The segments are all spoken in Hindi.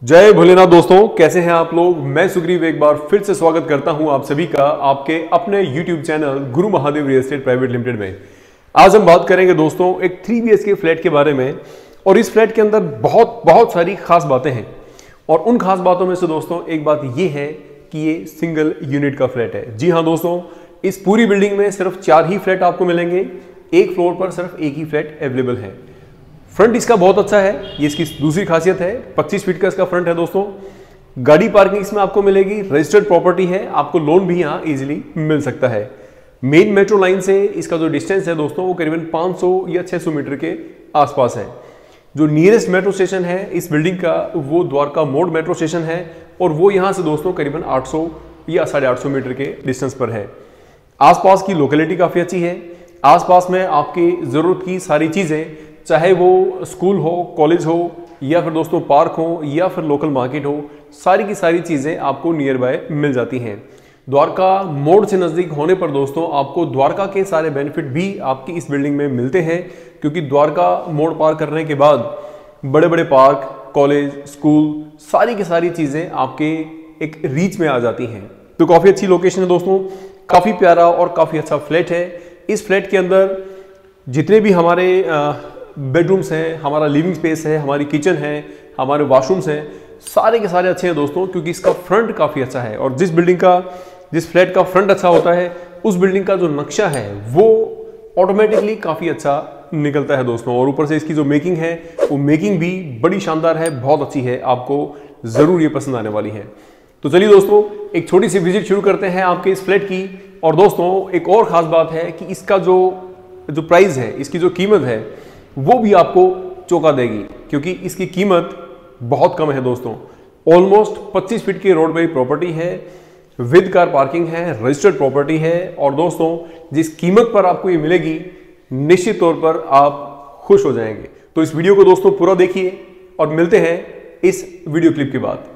जय भोलेनाथ दोस्तों, कैसे हैं आप लोग। मैं सुग्रीव एक बार फिर से स्वागत करता हूं आप सभी का आपके अपने YouTube channel Guru Mahadev real estate private limited में। आज हम बात करेंगे दोस्तों एक 3 BHK फ्लैट के बारे में। और इस फ्लैट के अंदर बहुत सारी खास बातें हैं। और उन खास बातों में से दोस्तों एक बात ये है कि ये सिंगल यूनिट का फ्लैट है। जी हाँ दोस्तों, इस पूरी बिल्डिंग में सिर्फ 4 ही फ्लैट आपको मिलेंगे। एक फ्लोर पर सिर्फ एक ही फ्लैट अवेलेबल है। फ्रंट इसका बहुत अच्छा है, ये इसकी दूसरी खासियत है। 25 फीट का इसका फ्रंट है दोस्तों। गाड़ी पार्किंग इसमें आपको मिलेगी, रजिस्टर्ड प्रॉपर्टी है, आपको लोन भी यहाँ इजीली मिल सकता है। मेन मेट्रो लाइन से इसका जो डिस्टेंस है दोस्तों वो करीबन 500 या 600 मीटर के आसपास है। जो नियरेस्ट मेट्रो स्टेशन है इस बिल्डिंग का वो द्वारका मोड़ मेट्रो स्टेशन है और वो यहाँ से दोस्तों करीबन 800 या 850 मीटर के डिस्टेंस पर है। आसपास की लोकेलिटी काफ़ी अच्छी है। आसपास में आपकी ज़रूरत की सारी चीज़ें, चाहे वो स्कूल हो, कॉलेज हो या फिर दोस्तों पार्क हो या फिर लोकल मार्केट हो, सारी की सारी चीज़ें आपको नियर बाय मिल जाती हैं। द्वारका मोड़ से नज़दीक होने पर दोस्तों आपको द्वारका के सारे बेनिफिट भी आपकी इस बिल्डिंग में मिलते हैं, क्योंकि द्वारका मोड़ पार करने के बाद बड़े बड़े पार्क, कॉलेज, स्कूल, सारी की सारी चीज़ें आपके एक रीच में आ जाती हैं। तो काफ़ी अच्छी लोकेशन है दोस्तों, काफ़ी प्यारा और काफ़ी अच्छा फ्लैट है। इस फ्लैट के अंदर जितने भी हमारे बेडरूम्स हैं, हमारा लिविंग स्पेस है, हमारी किचन है, हमारे वॉशरूम्स हैं, सारे के सारे अच्छे हैं दोस्तों, क्योंकि इसका फ्रंट काफ़ी अच्छा है। और जिस फ्लैट का फ्रंट अच्छा होता है उस बिल्डिंग का जो नक्शा है वो ऑटोमेटिकली काफ़ी अच्छा निकलता है दोस्तों। और ऊपर से इसकी जो मेकिंग है वो मेकिंग भी बड़ी शानदार है, बहुत अच्छी है, आपको ज़रूर ये पसंद आने वाली है। तो चलिए दोस्तों एक छोटी सी विजिट शुरू करते हैं आपके इस फ्लैट की। और दोस्तों एक और ख़ास बात है कि इसका जो प्राइस है, इसकी जो कीमत है वो भी आपको चौंका देगी, क्योंकि इसकी कीमत बहुत कम है दोस्तों। ऑलमोस्ट 25 फीट की रोड पे प्रॉपर्टी है, विद कार पार्किंग है, रजिस्टर्ड प्रॉपर्टी है। और दोस्तों जिस कीमत पर आपको ये मिलेगी निश्चित तौर पर आप खुश हो जाएंगे। तो इस वीडियो को दोस्तों पूरा देखिए और मिलते हैं इस वीडियो क्लिप के बाद।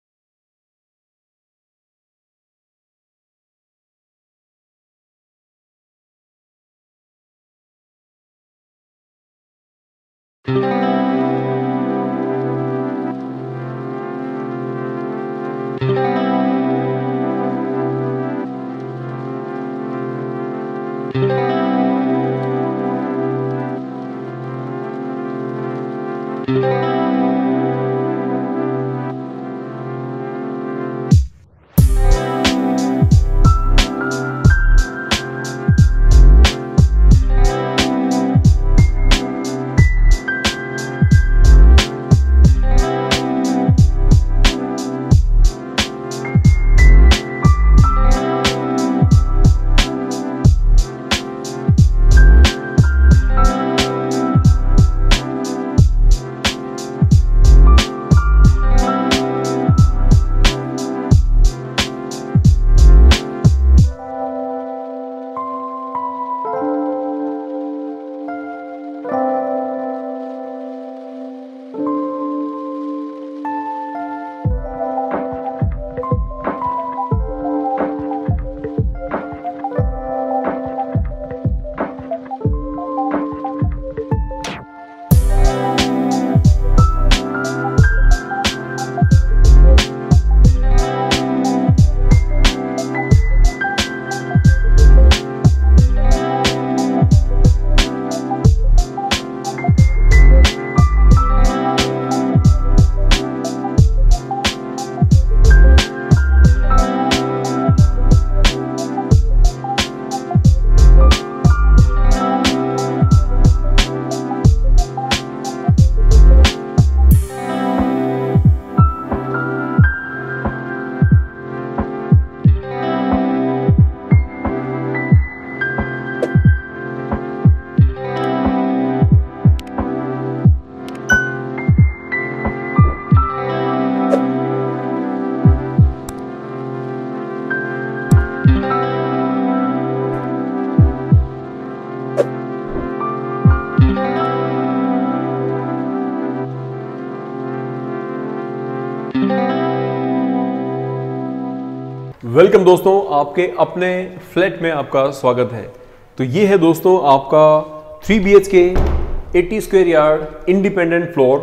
वेलकम दोस्तों, आपके अपने फ्लैट में आपका स्वागत है। तो ये है दोस्तों आपका 3 BHK 80 square yard independent floor.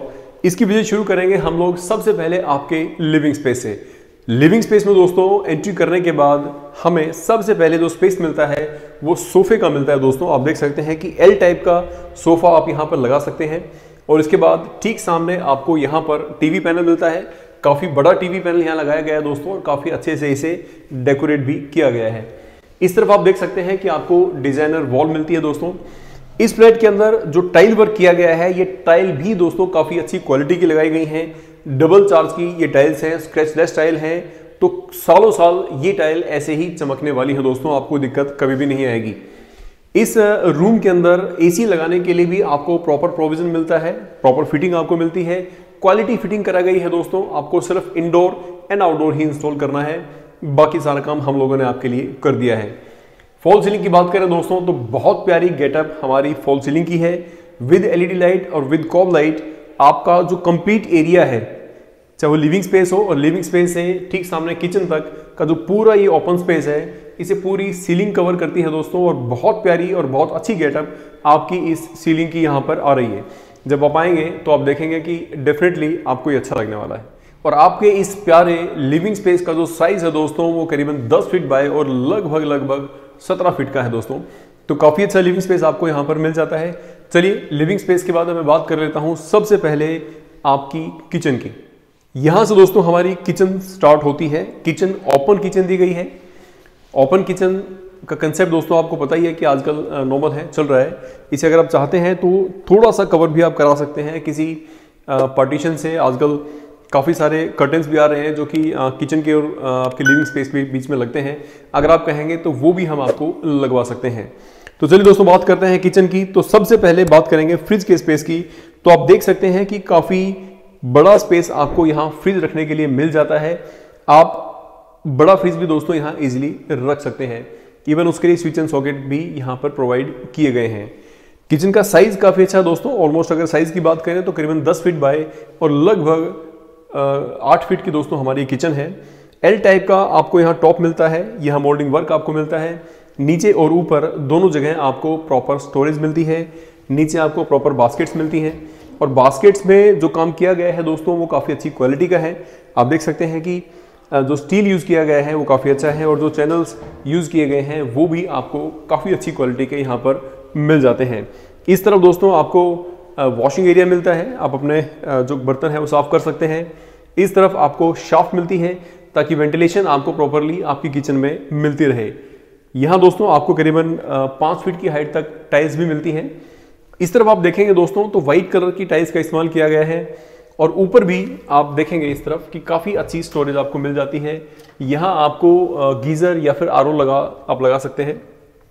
इसकी विजिट शुरू करेंगे हम लोग सबसे पहले आपके लिविंग स्पेस से। लिविंग स्पेस में दोस्तों एंट्री करने के बाद हमें सबसे पहले जो स्पेस मिलता है वो सोफे का मिलता है। दोस्तों आप देख सकते हैं कि एल टाइप का सोफा आप यहाँ पर लगा सकते हैं और इसके बाद ठीक सामने आपको यहाँ पर टीवी पैनल मिलता है। काफ़ी बड़ा टीवी पैनल यहाँ लगाया गया है दोस्तों और काफ़ी अच्छे से इसे डेकोरेट भी किया गया है। इस तरफ आप देख सकते हैं कि आपको डिजाइनर वॉल मिलती है दोस्तों। इस फ्लैट के अंदर जो टाइल वर्क किया गया है ये टाइल भी दोस्तों काफ़ी अच्छी क्वालिटी की लगाई गई हैं। डबल चार्ज की ये टाइल्स हैं, स्क्रैचलेस टाइल हैं, तो सालों साल ये टाइल ऐसे ही चमकने वाली है दोस्तों, आपको दिक्कत कभी भी नहीं आएगी। इस रूम के अंदर एसी लगाने के लिए भी आपको प्रॉपर प्रोविजन मिलता है, प्रॉपर फिटिंग आपको मिलती है, क्वालिटी फिटिंग करा गई है दोस्तों। आपको सिर्फ इंडोर एंड आउटडोर ही इंस्टॉल करना है, बाकी सारा काम हम लोगों ने आपके लिए कर दिया है। फॉल सीलिंग की बात करें दोस्तों तो बहुत प्यारी गेटअप हमारी फॉल सीलिंग की है विद एलईडी लाइट और विद कॉब लाइट। आपका जो कंप्लीट एरिया है, चाहे वो लिविंग स्पेस हो और लिविंग स्पेस से ठीक सामने किचन तक का जो पूरा ये ओपन स्पेस है, इसे पूरी सीलिंग कवर करती है दोस्तों और बहुत प्यारी और बहुत अच्छी गेटअप आपकी इस सीलिंग की यहाँ पर आ रही है। जब आप आएंगे तो आप देखेंगे कि डेफिनेटली आपको ये अच्छा लगने वाला है। और आपके इस प्यारे लिविंग स्पेस का जो साइज है दोस्तों वो करीबन 10 फीट बाय और लगभग 17 फीट का है दोस्तों, तो काफ़ी अच्छा लिविंग स्पेस आपको यहाँ पर मिल जाता है। चलिए लिविंग स्पेस के बाद मैं बात कर लेता हूँ सबसे पहले आपकी किचन की। यहाँ से दोस्तों हमारी किचन स्टार्ट होती है। किचन ओपन किचन दी गई है। ओपन किचन का कंसेप्ट दोस्तों आपको पता ही है कि आजकल नॉर्मल है, चल रहा है। इसे अगर आप चाहते हैं तो थोड़ा सा कवर भी आप करा सकते हैं किसी पार्टीशन से। आजकल काफ़ी सारे कर्टन्स भी आ रहे हैं जो कि किचन के और आपके लिविंग स्पेस के बीच में लगते हैं। अगर आप कहेंगे तो वो भी हम आपको लगवा सकते हैं। तो चलिए दोस्तों बात करते हैं किचन की। तो सबसे पहले बात करेंगे फ्रिज के स्पेस की। तो आप देख सकते हैं कि काफ़ी बड़ा स्पेस आपको यहाँ फ्रिज रखने के लिए मिल जाता है। आप बड़ा फ्रिज भी दोस्तों यहाँ इजीली रख सकते हैं। इवन उसके लिए स्विच एंड सॉकेट भी यहाँ पर प्रोवाइड किए गए हैं। किचन का साइज काफ़ी अच्छा है दोस्तों। ऑलमोस्ट अगर साइज की बात करें तो करीबन 10 फीट बाय और लगभग 8 फीट की दोस्तों हमारी किचन है। एल टाइप का आपको यहाँ टॉप मिलता है, यहाँ मोल्डिंग वर्क आपको मिलता है। नीचे और ऊपर दोनों जगह आपको प्रॉपर स्टोरेज मिलती है। नीचे आपको प्रॉपर बास्केट्स मिलती हैं और बास्केट्स में जो काम किया गया है दोस्तों वो काफ़ी अच्छी क्वालिटी का है। आप देख सकते हैं कि जो स्टील यूज़ किया गया है वो काफ़ी अच्छा है और जो चैनल्स यूज़ किए गए हैं वो भी आपको काफ़ी अच्छी क्वालिटी के यहाँ पर मिल जाते हैं। इस तरफ दोस्तों आपको वॉशिंग एरिया मिलता है, आप अपने जो बर्तन है वो साफ़ कर सकते हैं। इस तरफ आपको शाफ्ट मिलती है ताकि वेंटिलेशन आपको प्रॉपरली आपकी किचन में मिलती रहे। यहाँ दोस्तों आपको करीबन 5 फीट की हाइट तक टाइल्स भी मिलती हैं। इस तरफ आप देखेंगे दोस्तों तो वाइट कलर की टाइल्स का इस्तेमाल किया गया है और ऊपर भी आप देखेंगे इस तरफ कि काफ़ी अच्छी स्टोरेज आपको मिल जाती है। यहाँ आपको गीज़र या फिर आरओ आप लगा सकते हैं।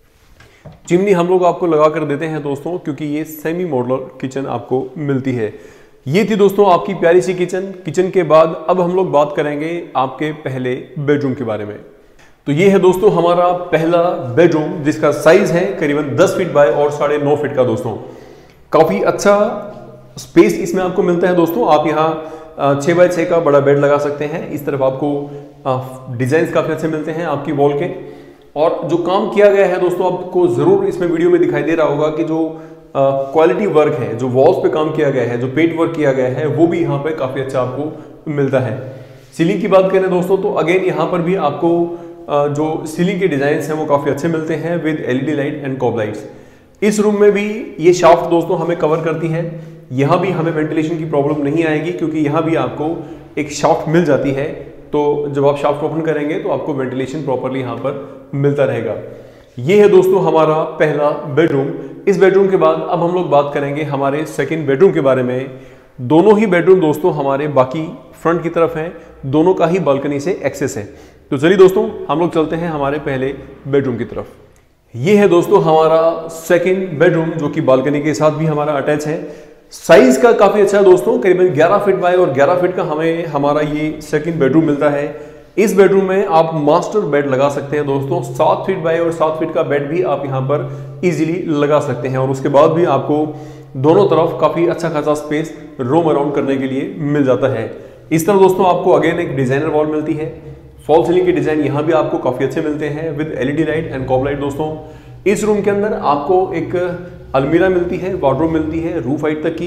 चिमनी हम लोग आपको लगा कर देते हैं दोस्तों क्योंकि ये सेमी मॉडुलर किचन आपको मिलती है। ये थी दोस्तों आपकी प्यारी सी किचन। किचन के बाद अब हम लोग बात करेंगे आपके पहले बेडरूम के बारे में। तो ये है दोस्तों हमारा पहला बेडरूम जिसका साइज है करीबन 10 फीट बाय और 9.5 फीट का दोस्तों। काफ़ी अच्छा स्पेस इसमें आपको मिलता है दोस्तों। आप यहाँ 6 बाय 6 का बड़ा बेड लगा सकते हैं। इस तरफ आपको डिजाइन काफ़ी अच्छे मिलते हैं आपकी वॉल के। और जो काम किया गया है दोस्तों आपको ज़रूर इसमें वीडियो में दिखाई दे रहा होगा कि जो क्वालिटी वर्क है, जो वॉल्स पे काम किया गया है, जो पेंट वर्क किया गया है वो भी यहाँ पे काफ़ी अच्छा आपको मिलता है। सीलिंग की बात करें दोस्तों तो अगेन यहाँ पर भी आपको जो सीलिंग के डिजाइन हैं वो काफ़ी अच्छे मिलते हैं with LED light and cob lights. इस रूम में भी ये शाफ्ट दोस्तों हमें कवर करती है। यहाँ भी हमें वेंटिलेशन की प्रॉब्लम नहीं आएगी क्योंकि यहाँ भी आपको एक शाफ्ट मिल जाती है। तो जब आप शाफ्ट ओपन करेंगे तो आपको वेंटिलेशन प्रॉपरली यहाँ पर मिलता रहेगा। ये है दोस्तों हमारा पहला बेडरूम। इस बेडरूम के बाद अब हम लोग बात करेंगे हमारे सेकंड बेडरूम के बारे में। दोनों ही बेडरूम दोस्तों हमारे बाकी फ्रंट की तरफ हैं, दोनों का ही बालकनी से एक्सेस है। तो चलिए दोस्तों हम लोग चलते हैं हमारे पहले बेडरूम की तरफ। ये है दोस्तों हमारा सेकंड बेडरूम जो कि बालकनी के साथ भी हमारा अटैच है। साइज का काफी अच्छा है दोस्तों, करीबन 11 फीट बाय और 11 फीट का हमें हमारा ये सेकंड बेडरूम मिलता है। इस बेडरूम में आप मास्टर बेड लगा सकते हैं दोस्तों। 7 फीट बाय और 7 फीट का बेड भी आप यहाँ पर इजीली लगा सकते हैं और उसके बाद भी आपको दोनों तरफ काफी अच्छा खासा स्पेस रोम अराउंड करने के लिए मिल जाता है। इस तरह दोस्तों आपको अगेन एक डिजाइनर वॉल मिलती है। फॉल सीलिंग के डिजाइन यहाँ भी आपको काफी अच्छे मिलते हैं with LED light and cob light दोस्तों। इस रूम के अंदर आपको एक अलमीरा मिलती है, वार्डरोब मिलती है रूफ हाइट तक की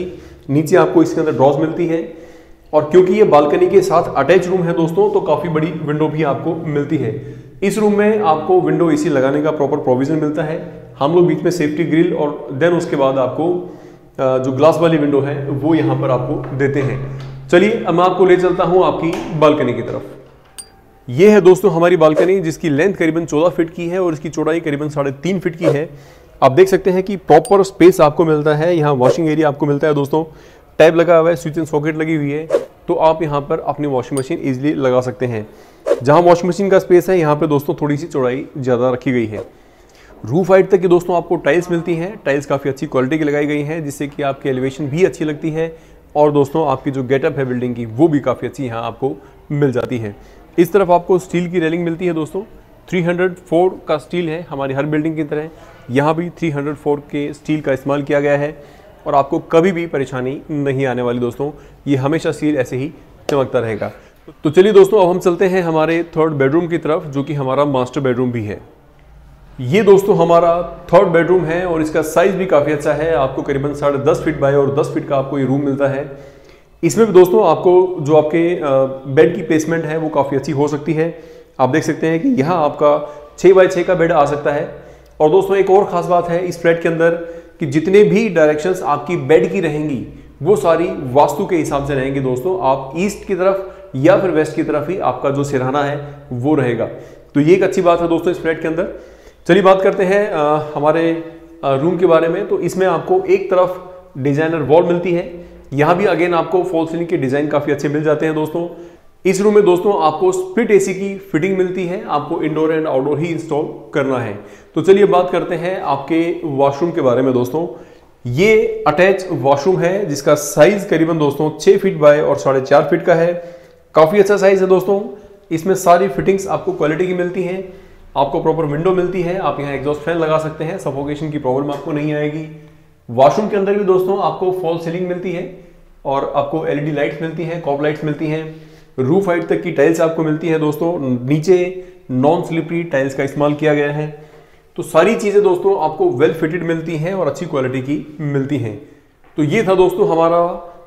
नीचे आपको इसके अंदर ड्रॉज मिलती है, और क्योंकि ये बालकनी के साथ अटैच रूम है दोस्तों, तो काफ़ी बड़ी विंडो भी आपको मिलती है। इस रूम में आपको विंडो एसी लगाने का प्रॉपर प्रोविजन मिलता है। हम लोग बीच में सेफ्टी ग्रिल और देन उसके बाद आपको जो ग्लास वाली विंडो है वो यहाँ पर आपको देते हैं। चलिए अब मैं आपको ले चलता हूँ आपकी बालकनी की तरफ। ये है दोस्तों हमारी बालकनी, जिसकी लेंथ करीबन 14 फीट की है और इसकी चौड़ाई करीबन 3.5 फीट की है। आप देख सकते हैं कि प्रॉपर स्पेस आपको मिलता है। यहाँ वॉशिंग एरिया आपको मिलता है दोस्तों, टैब लगा हुआ है, स्विच एंड सॉकेट लगी हुई है, तो आप यहाँ पर अपनी वॉशिंग मशीन इजीली लगा सकते हैं। जहाँ वॉशिंग मशीन का स्पेस है यहाँ पे दोस्तों थोड़ी सी चौड़ाई ज़्यादा रखी गई है। रूफ हाइट तक की दोस्तों आपको टाइल्स मिलती हैं। टाइल्स काफ़ी अच्छी क्वालिटी की लगाई गई हैं, जिससे कि आपकी एलिवेशन भी अच्छी लगती है, और दोस्तों आपकी जो गेटअप है बिल्डिंग की वो भी काफ़ी अच्छी यहाँ आपको मिल जाती है। इस तरफ आपको स्टील की रेलिंग मिलती है दोस्तों, 304 का स्टील है हमारी हर बिल्डिंग की तरह। यहाँ भी 304 के स्टील का इस्तेमाल किया गया है, और आपको कभी भी परेशानी नहीं आने वाली दोस्तों। ये हमेशा स्टील ऐसे ही चमकता रहेगा। तो चलिए दोस्तों अब हम चलते हैं हमारे थर्ड बेडरूम की तरफ, जो कि हमारा मास्टर बेडरूम भी है। ये दोस्तों हमारा थर्ड बेडरूम है और इसका साइज भी काफ़ी अच्छा है। आपको करीबन 10.5 फीट बाय और 10 फीट का आपको ये रूम मिलता है। इसमें भी दोस्तों आपको जो आपके बेड की प्लेसमेंट है वो काफ़ी अच्छी हो सकती है। आप देख सकते हैं कि यहाँ आपका 6 बाय 6 का बेड आ सकता है। और दोस्तों एक और ख़ास बात है इस फ्लैट के अंदर कि जितने भी डायरेक्शंस आपकी बेड की रहेंगी वो सारी वास्तु के हिसाब से रहेंगी दोस्तों। आप ईस्ट की तरफ या फिर वेस्ट की तरफ ही आपका जो सिरहाना है वो रहेगा, तो ये एक अच्छी बात है दोस्तों इस फ्लैट के अंदर। चलिए बात करते हैं हमारे रूम के बारे में। तो इसमें आपको एक तरफ डिजाइनर वॉल मिलती है। यहाँ भी अगेन आपको फॉल सीलिंग के डिजाइन काफ़ी अच्छे मिल जाते हैं दोस्तों। इस रूम में दोस्तों आपको स्प्लिट एसी की फिटिंग मिलती है। आपको इंडोर एंड आउटडोर ही इंस्टॉल करना है। तो चलिए बात करते हैं आपके वॉशरूम के बारे में दोस्तों। ये अटैच वॉशरूम है, जिसका साइज करीबन दोस्तों 6 फीट बाय और 4.5 फीट का है। काफ़ी अच्छा साइज है दोस्तों। इसमें सारी फिटिंग्स आपको क्वालिटी की मिलती हैं। आपको प्रॉपर विंडो मिलती है, आप यहाँ एग्जॉस्ट फैन लगा सकते हैं, सफोकेशन की प्रॉब्लम आपको नहीं आएगी। वॉशरूम के अंदर भी दोस्तों आपको फॉल सीलिंग मिलती है और आपको एलईडी लाइट्स मिलती हैं, कॉब लाइट्स मिलती हैं। रूफ हाइट तक की टाइल्स आपको मिलती है दोस्तों। नीचे नॉन स्लिपरी टाइल्स का इस्तेमाल किया गया है। तो सारी चीज़ें दोस्तों आपको वेल फिटेड मिलती हैं और अच्छी क्वालिटी की मिलती हैं। तो ये था दोस्तों हमारा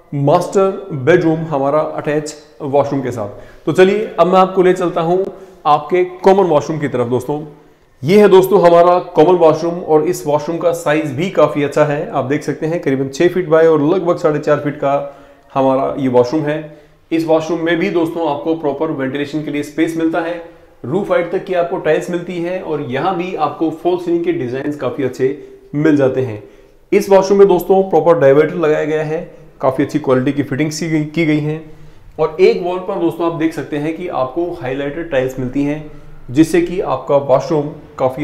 मास्टर बेडरूम, हमारा अटैच वॉशरूम के साथ। तो चलिए अब मैं आपको ले चलता हूँ आपके कॉमन वॉशरूम की तरफ दोस्तों। ये है दोस्तों हमारा कॉमन वॉशरूम और इस वॉशरूम का साइज भी काफ़ी अच्छा है। आप देख सकते हैं करीबन 6 फीट बाय और लगभग 4.5 फीट का हमारा ये वॉशरूम है। इस वॉशरूम में भी दोस्तों आपको प्रॉपर वेंटिलेशन के लिए स्पेस मिलता है। रूफ हाइट तक की आपको टाइल्स मिलती है और यहाँ भी आपको फॉल सीलिंग के डिजाइन काफ़ी अच्छे मिल जाते हैं। इस वॉशरूम में दोस्तों प्रॉपर डाइवर्टर लगाया गया है, काफ़ी अच्छी क्वालिटी की फिटिंग्स की गई हैं। और एक वॉल पर दोस्तों आप देख सकते हैं कि आपको हाईलाइटेड टाइल्स मिलती हैं, जिससे कि आपका वॉशरूम काफ़ी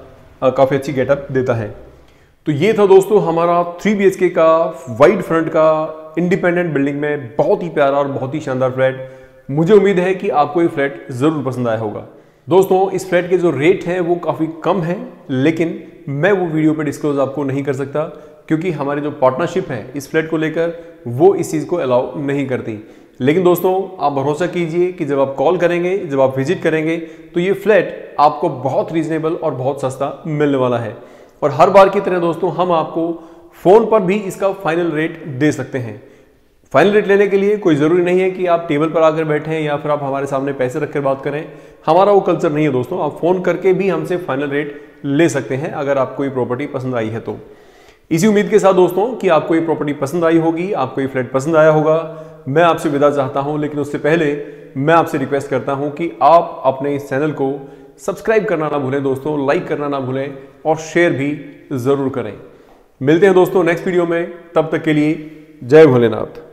अच्छी गेटअप देता है। तो ये था दोस्तों हमारा 3 BHK का वाइड फ्रंट का इंडिपेंडेंट बिल्डिंग में बहुत ही प्यारा और बहुत ही शानदार फ्लैट। मुझे उम्मीद है कि आपको ये फ्लैट ज़रूर पसंद आया होगा। दोस्तों इस फ्लैट के जो रेट हैं वो काफ़ी कम है, लेकिन मैं वो वीडियो पे डिस्क्लोज आपको नहीं कर सकता, क्योंकि हमारी जो पार्टनरशिप है इस फ्लैट को लेकर वो इस चीज़ को अलाउ नहीं करती। लेकिन दोस्तों आप भरोसा कीजिए कि जब आप कॉल करेंगे, जब आप विजिट करेंगे, तो ये फ्लैट आपको बहुत रीजनेबल और बहुत सस्ता मिलने वाला है। और हर बार की तरह दोस्तों हम आपको फ़ोन पर भी इसका फाइनल रेट दे सकते हैं। फाइनल रेट लेने के लिए कोई ज़रूरी नहीं है कि आप टेबल पर आकर बैठें या फिर आप हमारे सामने पैसे रखकर बात करें। हमारा वो कल्चर नहीं है दोस्तों। आप फ़ोन करके भी हमसे फाइनल रेट ले सकते हैं अगर आपको ये प्रॉपर्टी पसंद आई है तो। इसी उम्मीद के साथ दोस्तों कि आपको ये प्रॉपर्टी पसंद आई होगी, आपको ये फ्लैट पसंद आया होगा, मैं आपसे विदा चाहता हूं। लेकिन उससे पहले मैं आपसे रिक्वेस्ट करता हूं कि आप अपने इस चैनल को सब्सक्राइब करना ना भूलें दोस्तों, लाइक करना ना भूलें और शेयर भी ज़रूर करें। मिलते हैं दोस्तों नेक्स्ट वीडियो में, तब तक के लिए जय भोलेनाथ।